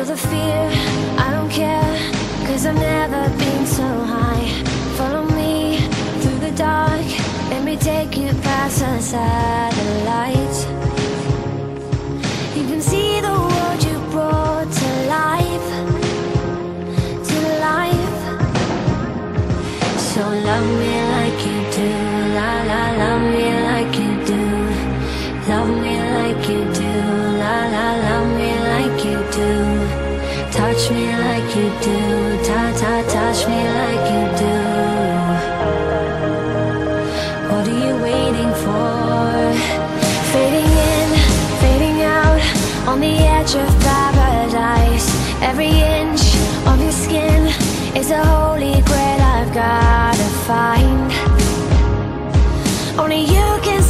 the fear, I don't care, 'cause I've never been so high. Follow me through the dark, let me take you past the satellites. You can see the world you brought to life, to life. So love me like you do, la la, love me like you do. Love me like you do, la la, love me like you do. Touch me like you do, ta ta, touch me like you do. What are you waiting for? Fading in, fading out, on the edge of paradise. Every inch of your skin is a holy grail I've gotta find. Only you can